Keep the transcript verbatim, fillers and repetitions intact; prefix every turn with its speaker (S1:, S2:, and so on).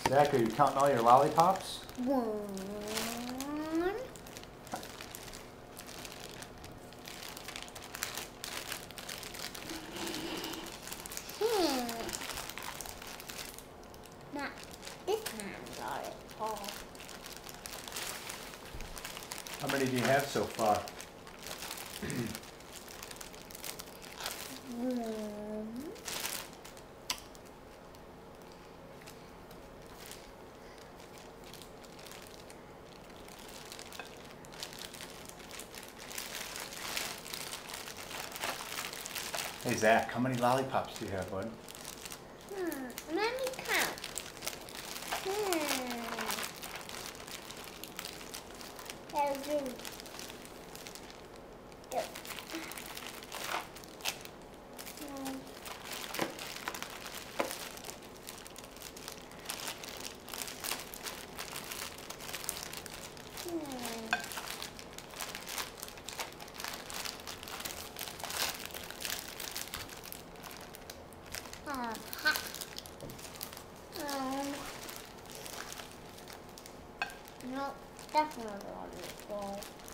S1: Zach, are you counting all your lollipops?
S2: One. Hmm. Not this time, got it all.
S1: How many do you have so far?
S2: One.
S1: Hey Zach, how many lollipops do you have, bud?
S2: Hmm. Let me count. Hmm. That's really good. Hmm. Hmm. Uh, ha. Um, no, definitely on the ball.